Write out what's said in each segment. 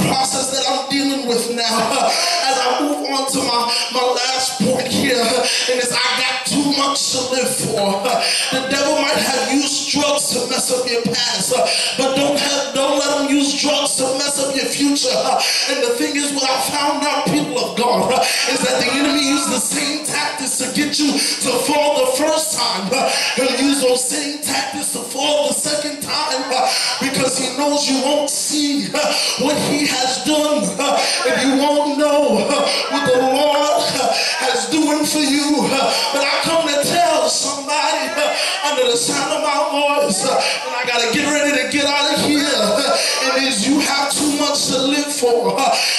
process that I'm dealing with now as I move on to my last point here, and it's I got too much to live for. The devil might have used drugs to mess up your past, but don't let him use drugs to mess up your future. And the thing is, what I found out, people of God, is that the enemy used the same tactics to get you to fall the first time. He'll use those same tactics to fall the second time because he knows you won't see what he has done, and you won't know what the Lord has doing for you. But I come to tell somebody under the sound of my voice, and I gotta get ready to get out of here, it is you have too much to live for.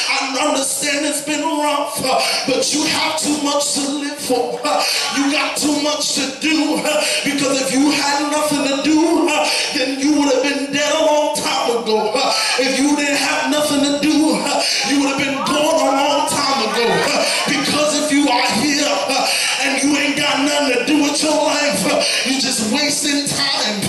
I understand it's been rough, but you have too much to live for. You got too much to do, because if you had nothing to do, then you would have been dead a long time ago. If you didn't have nothing to do, you would have been gone a long time ago. Because if you are here and you ain't got nothing to do with your life, you're just wasting time.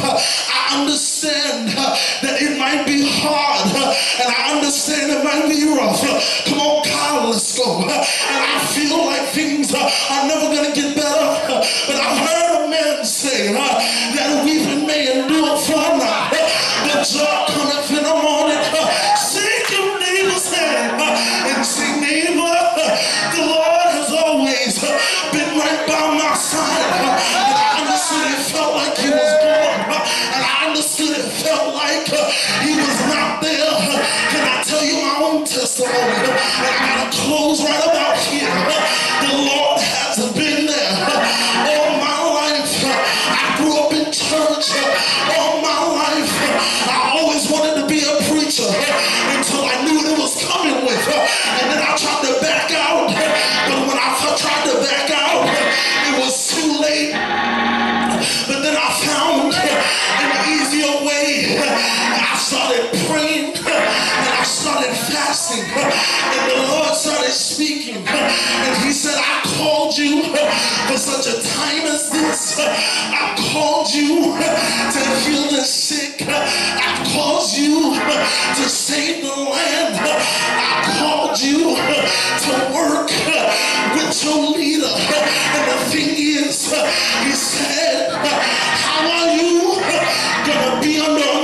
I understand that it might be hard, and I understand it might be rough. Come on, Kyle, let's go. And I feel like things are never gonna get better, but I've heard a man say that weeping may endure for a night, but joy cometh in the morning. Shake your neighbor's hand and say, neighbor, the Lord has always been right by my side. And I understood it felt like he was gone, and I understood it felt like he was not there. Can I tell you my own testimony? And I gotta close right about here. The Lord has been there all my life. I grew up in church all my life. I always wanted to be a preacher until I knew what it was coming with. And then I tried to back out. But when I tried to back out, it was too late. But then I found an easier way. I started praying and I started fasting. And the Lord started speaking. And he said, I called you for such a time as this. I called you to heal the sick. I called you to save the land. I called you to work with your leader. And the thing is, he said, how are you gonna be under a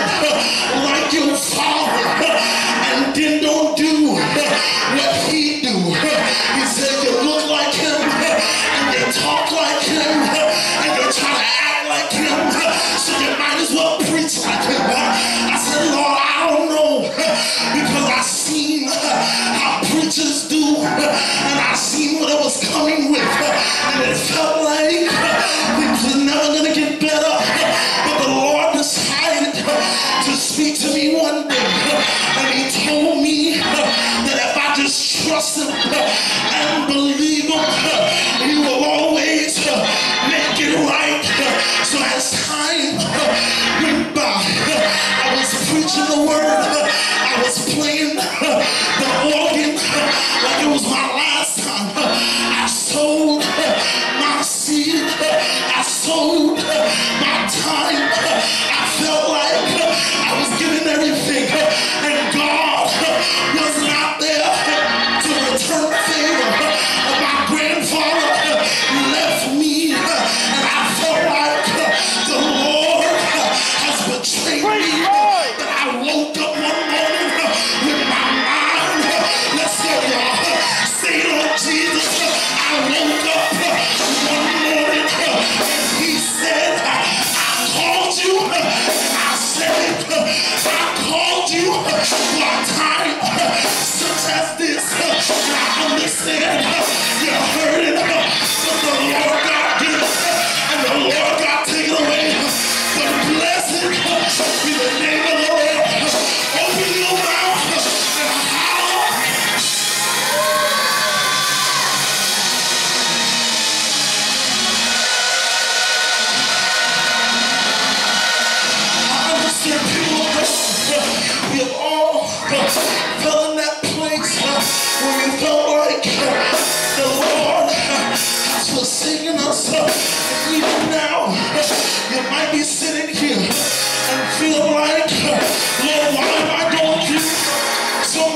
man like your father and then don't do what he do? He said, you look like him and you talk like him and you try to act like him, so you might as well preach like him. I said, Lord, I don't know, because I seen how preachers do, and I seen what it was coming with, and it felt like things was never gonna get better. But the Lord decided to speak to me one day, and he told me that if I just trust him and believe him, he will always make it right. So as time went by, I was preaching the word, I was playing the organ like it was my last time. I sold my seed, I sold my time. I felt like I was giving everything, and God was not there to return favor. My grandfather left me, and I felt like the Lord has betrayed me. But I woke up one morning with my mind, let's go y'all, say Lord Jesus. I woke up one morning and he said, I called you, and I said, I called you for a time such as this. And I understand you heard it, but the Lord God did it, and the Lord God take it away. But blessed be the name of the Lord. Open your mouth and holler. I understand people, we have all felt in that place where we felt like the Lord has forsaken us. And even now, you might be sitting here and feel like, Lord, why am I going through so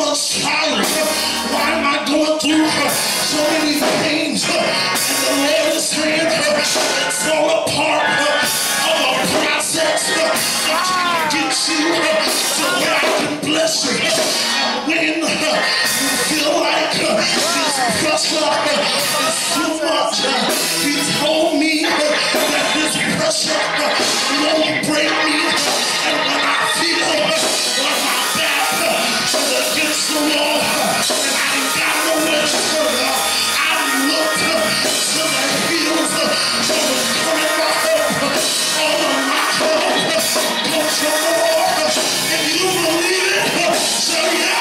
through so many pains, and the Lord is saying it's all a part of a process. I'm trying to get you to where I can bless you. And when you feel like this pressure is too much, He told me that this pressure won't break me. And when I feel like my back is against the wall and I ain't got nowhere to turn, I look to the hills that was coming my help. All of my help comes from the Lord. If you believe it, say yeah.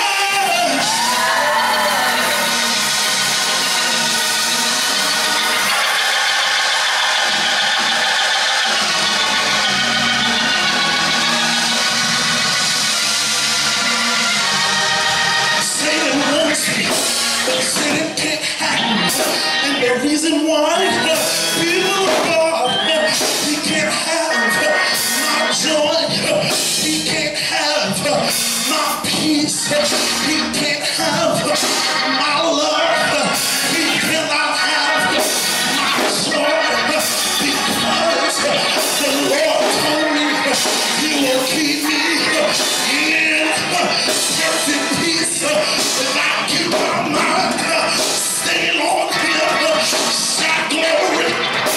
Satan wants me, but Satan can't have me. And the reason why, people of God, he can't have my joy, he can't have my peace, he can't have my love, he cannot have my joy, because the Lord told me he will keep me in perfect peace if I keep my mind stayed on him. Shout glory.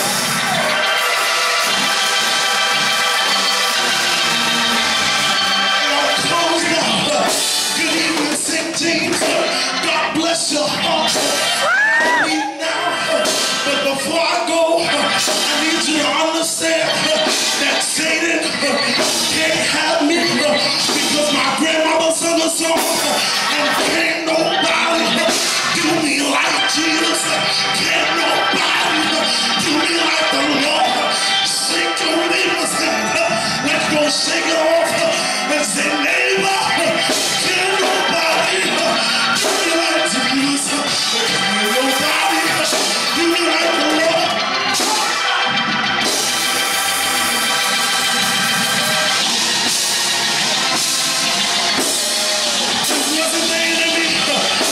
And I'll close now. Good evening, St. James. God bless your heart. I need now. But before I go, I need you to understand that Satan can't have me, because my grandmother sung a song, and can't nobody do me like Jesus. Can't nobody do me like the Lord. Shake your neighbor's hand. Let's go shake it off and say, neighbor, can't nobody do me like Jesus. Can't nobody do me like the Lord. It wasn't the enemy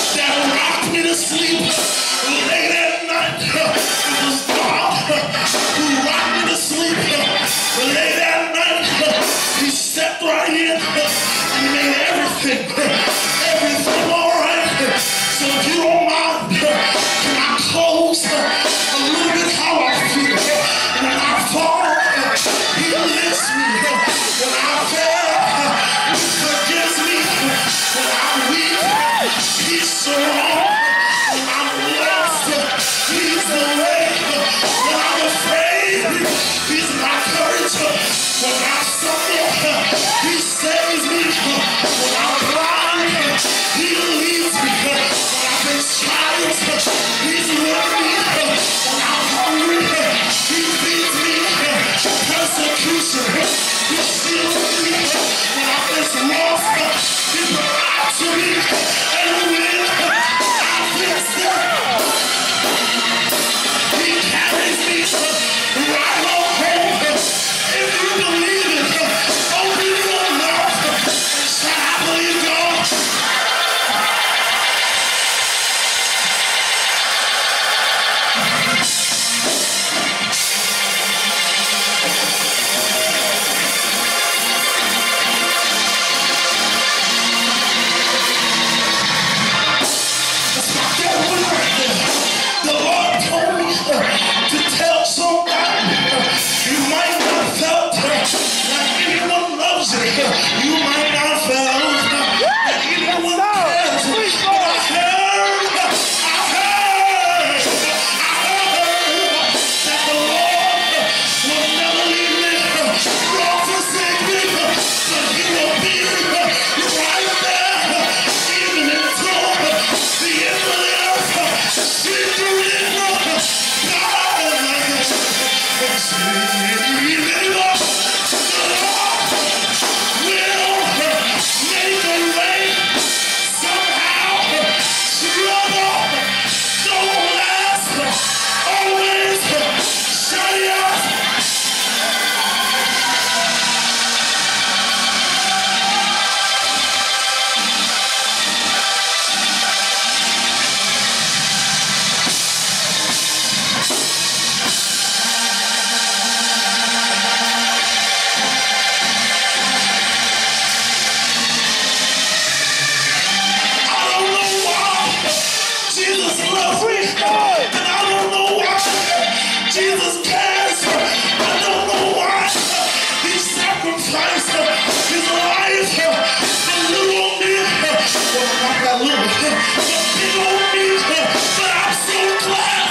big old me. But I'm so glad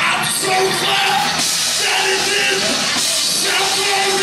that it is. Shout glory.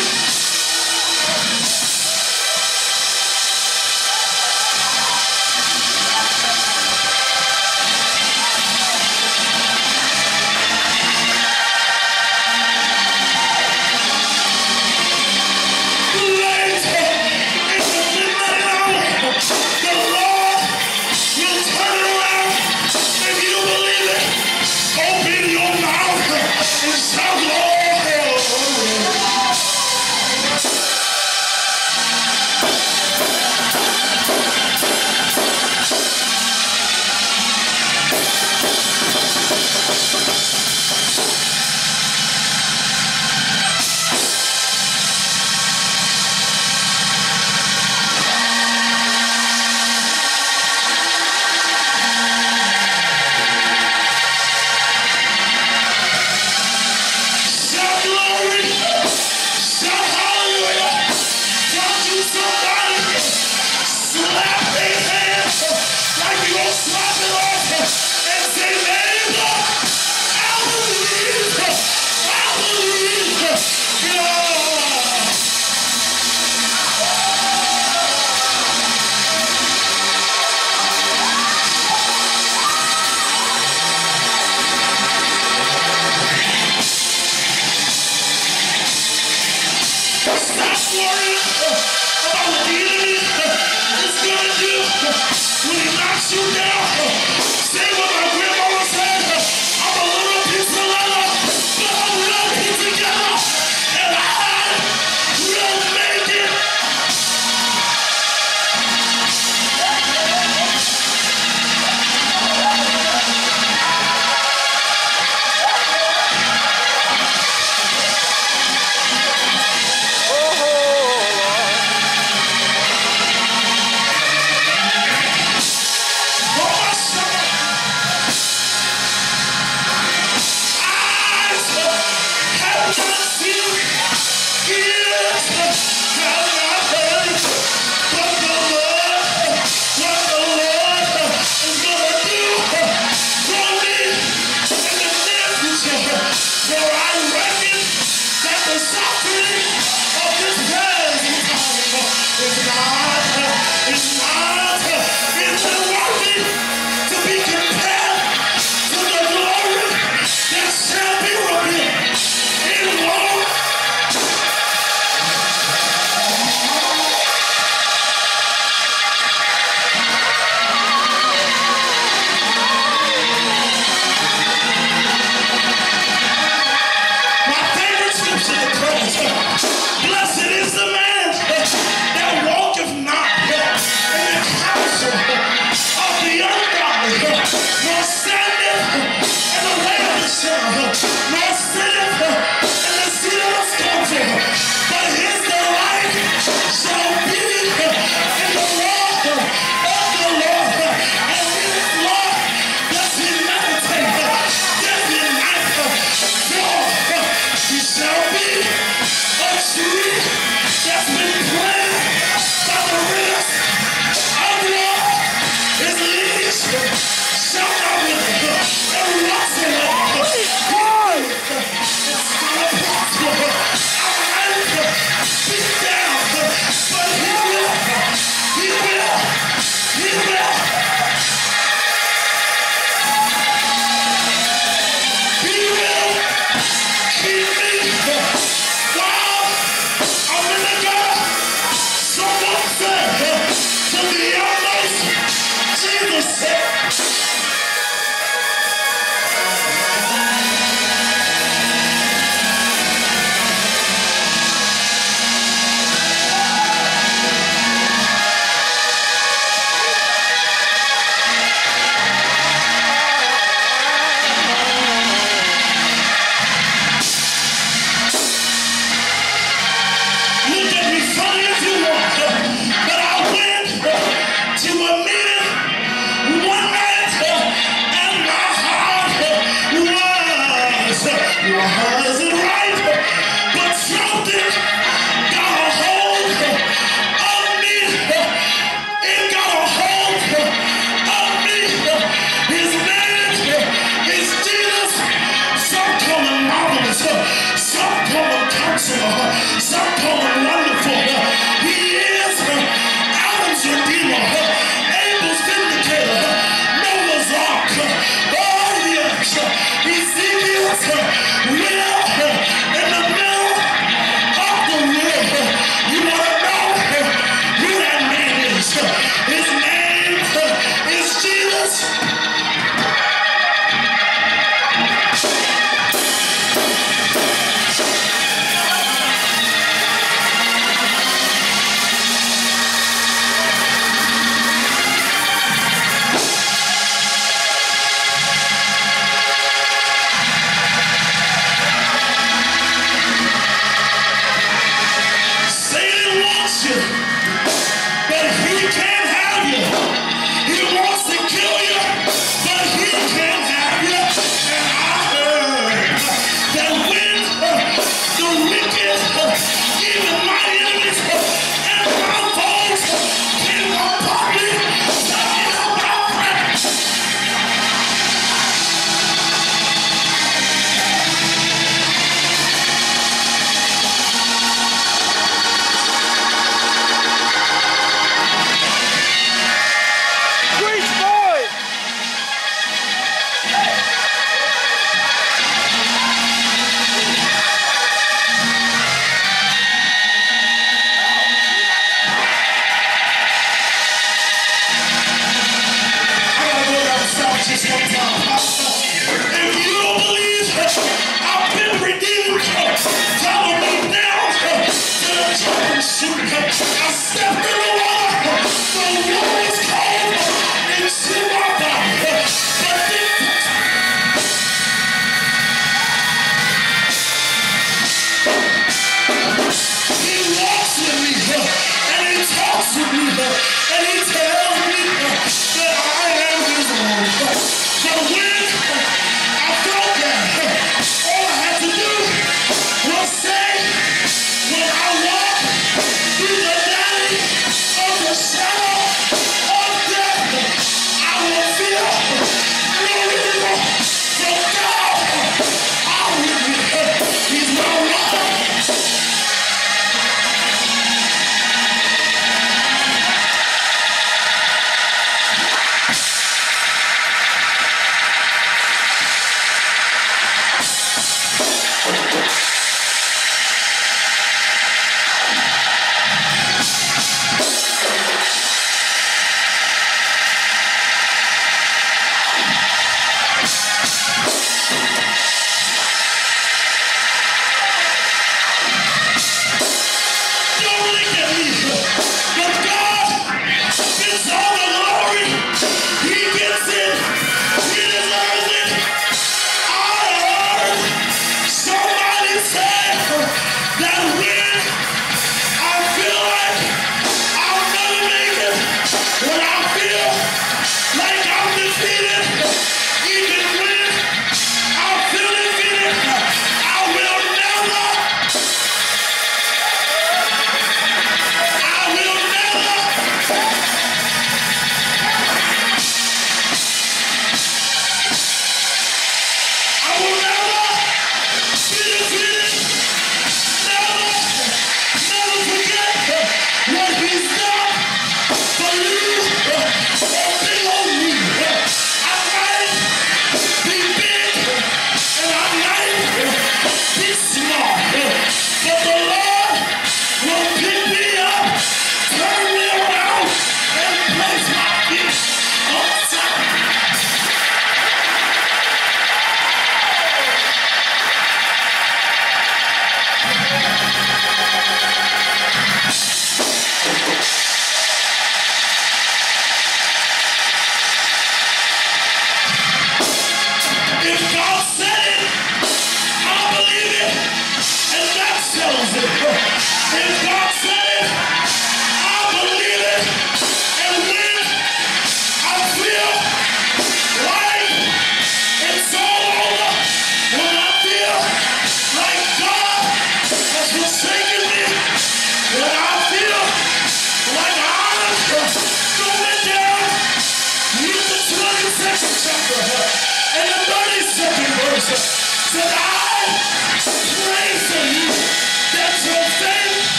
One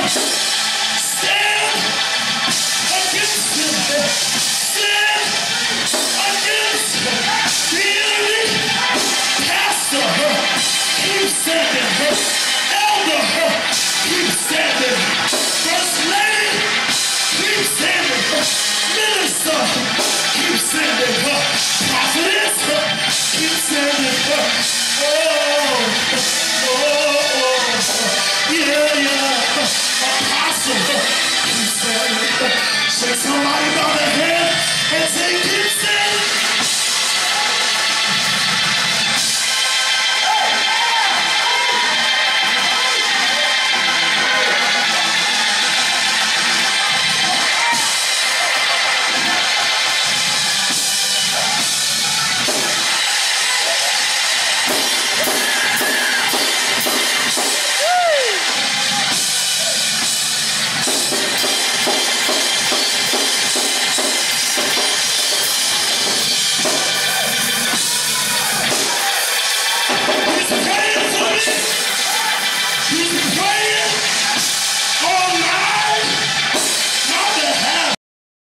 Stand against him. Stand against the enemy. Pastor, keep standing. Elder, keep standing. First lady, keep standing. Minister, keep standing. Prophetess, keep standing. Yeah. Apostle, keep standing. Shake somebody by the hand and say, keep standing.